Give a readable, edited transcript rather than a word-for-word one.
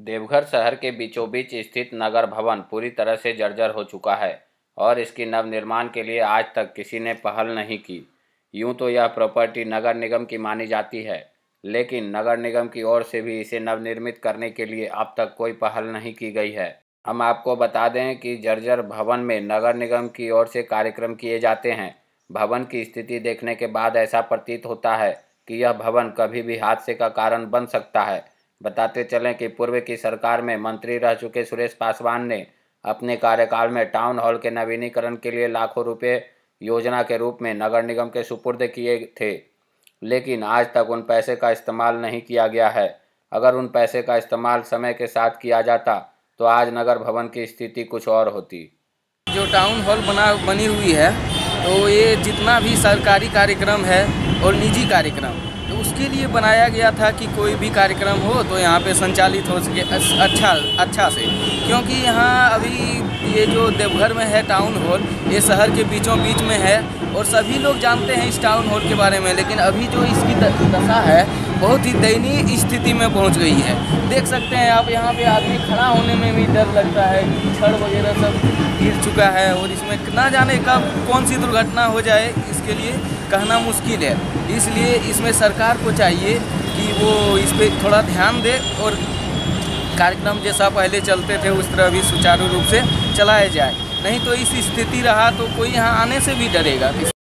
देवघर शहर के बीचों बीच स्थित नगर भवन पूरी तरह से जर्जर हो चुका है और इसकी नवनिर्माण के लिए आज तक किसी ने पहल नहीं की। यूं तो यह प्रॉपर्टी नगर निगम की मानी जाती है, लेकिन नगर निगम की ओर से भी इसे नवनिर्मित करने के लिए अब तक कोई पहल नहीं की गई है। हम आपको बता दें कि जर्जर भवन में नगर निगम की ओर से कार्यक्रम किए जाते हैं। भवन की स्थिति देखने के बाद ऐसा प्रतीत होता है कि यह भवन कभी भी हादसे का कारण बन सकता है। बताते चलें कि पूर्व की सरकार में मंत्री रह चुके सुरेश पासवान ने अपने कार्यकाल में टाउन हॉल के नवीनीकरण के लिए लाखों रुपए योजना के रूप में नगर निगम के सुपुर्द किए थे, लेकिन आज तक उन पैसे का इस्तेमाल नहीं किया गया है। अगर उन पैसे का इस्तेमाल समय के साथ किया जाता तो आज नगर भवन की स्थिति कुछ और होती। जो टाउन हॉल बनी हुई है, तो ये जितना भी सरकारी कार्यक्रम है और निजी कार्यक्रम, तो उसके लिए बनाया गया था कि कोई भी कार्यक्रम हो तो यहाँ पे संचालित हो सके अच्छा से। क्योंकि यहाँ अभी ये जो देवघर में है टाउन हॉल, ये शहर के बीचों बीच में है और सभी लोग जानते हैं इस टाउन हॉल के बारे में, लेकिन अभी जो इसकी दशा है बहुत ही दयनीय स्थिति में पहुंच गई है। देख सकते हैं आप, यहाँ पे आदमी खड़ा होने में भी डर लगता है, छड़ वगैरह सब गिर चुका है और इसमें ना जाने कब कौन सी दुर्घटना हो जाए, इसके लिए कहना मुश्किल है। इसलिए इसमें सरकार को चाहिए कि वो इस पर थोड़ा ध्यान दे और कार्यक्रम जैसा पहले चलते थे उस तरह भी सुचारू रूप से चलाया जाए। नहीं तो इस स्थिति रहा तो कोई यहाँ आने से भी डरेगा।